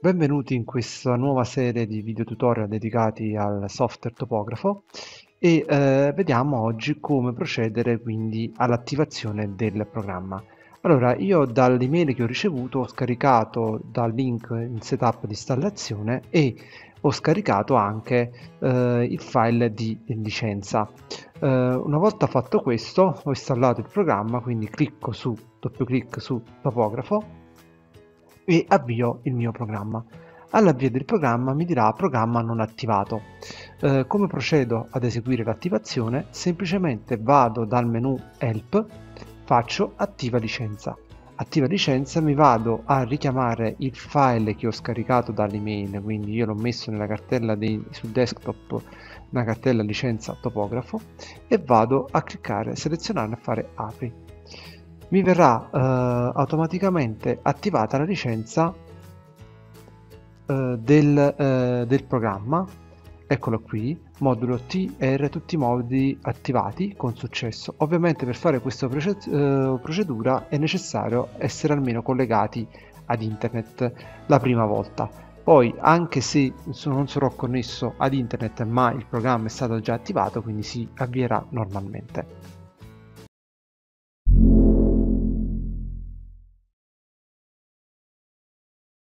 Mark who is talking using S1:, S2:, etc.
S1: Benvenuti in questa nuova serie di video tutorial dedicati al software topografo e vediamo oggi come procedere quindi all'attivazione del programma. Allora, io dall'email che ho ricevuto ho scaricato dal link in setup di installazione e ho scaricato anche il file di licenza. Una volta fatto questo ho installato il programma, quindi doppio clic su topografo e avvio il mio programma. All'avvio del programma mi dirà programma non attivato. Come procedo ad eseguire l'attivazione? Semplicemente vado dal menu Help, faccio attiva licenza. Attiva licenza, mi vado a richiamare il file che ho scaricato dall'email, quindi io l'ho messo nella cartella sul desktop, una cartella licenza topografo, e vado a cliccare, selezionare e fare apri. Mi verrà automaticamente attivata la licenza del programma. Eccolo qui, modulo TR, tutti i modi attivati con successo. Ovviamente per fare questa procedura è necessario essere almeno collegati ad internet la prima volta. Poi, anche se non sarò connesso ad internet, ma il programma è stato già attivato, quindi si avvierà normalmente.